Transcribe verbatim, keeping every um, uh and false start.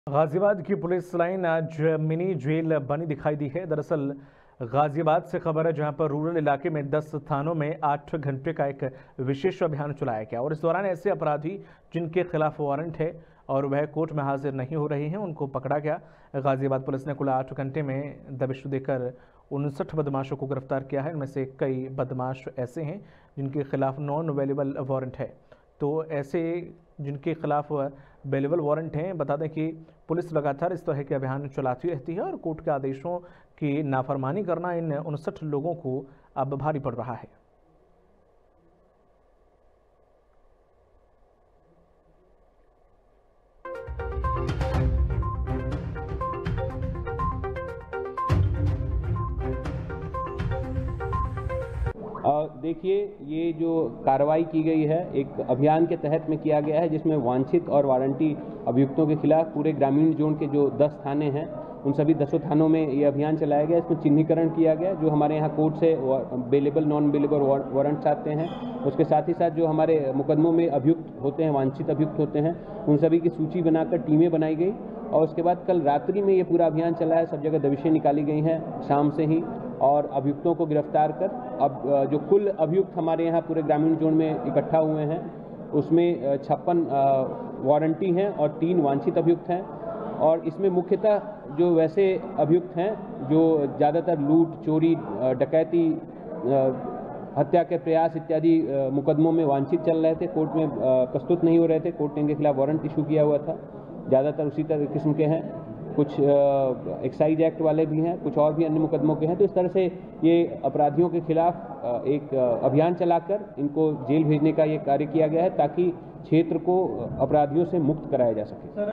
गाजियाबाद की police line आज mini jail बनी दिखाई दी है। दरअसल गाजियाबाद से खबर है, जहां पर रूरल इलाके में दस थानों में आठ घंटे का एक विशेष अभियान चलाया गया और इस दौरान ऐसे अपराधी जिनके खिलाफ वारंट है और वह कोर्ट में हाजिर नहीं हो रहे हैं, उनको पकड़ा गया। गाजियाबाद पुलिस ने कुल आठ घंटे में दबिश देकर उनसठ बदमाशों को गिरफ्तार किया है। इनमें से कई बदमाश ऐसे हैं जिनके खिलाफ नॉन अवेलेबल वारंट है। तो ऐसे जिनके खिलाफ अवेलेबल वारंट हैं, बता दें कि पुलिस लगातार इस तरह के अभियान चलाती रहती है और कोर्ट के आदेशों की नाफरमानी करना इन उनसठ लोगों को अब भारी पड़ रहा है। देखिए, ये जो कार्रवाई की गई है एक अभियान के तहत में किया गया है, जिसमें वांछित और वारंटी अभियुक्तों के खिलाफ पूरे ग्रामीण जोन के जो दस थाने हैं उन सभी दसों थानों में ये अभियान चलाया गया। इसमें चिन्हीकरण किया गया जो हमारे यहाँ कोर्ट से बेलेबल नॉन बेलेबल वारंट्स आते हैं। उसके साथ ही साथ जो हमारे मुकदमों में अभियुक्त होते हैं, वांछित अभियुक्त होते हैं, उन सभी की सूची बनाकर टीमें बनाई गई और उसके बाद कल रात्रि में ये पूरा अभियान चला है। सब जगह दबिशें निकाली गई हैं शाम से ही और अभियुक्तों को गिरफ्तार कर अब जो कुल अभियुक्त हमारे यहाँ पूरे ग्रामीण जोन में इकट्ठा हुए हैं उसमें छप्पन वारंटी हैं और तीन वांछित अभियुक्त हैं। और इसमें मुख्यतः जो वैसे अभियुक्त हैं जो ज़्यादातर लूट, चोरी, डकैती, हत्या के प्रयास इत्यादि मुकदमों में वांछित चल रहे थे, कोर्ट में प्रस्तुत नहीं हो रहे थे, कोर्ट ने इनके खिलाफ वारंट इशू किया हुआ था। ज़्यादातर उसी तरह किस्म के हैं, कुछ एक्साइज एक्ट वाले भी हैं, कुछ और भी अन्य मुकदमों के हैं। तो इस तरह से ये अपराधियों के खिलाफ एक अभियान चलाकर इनको जेल भेजने का ये कार्य किया गया है ताकि क्षेत्र को अपराधियों से मुक्त कराया जा सके।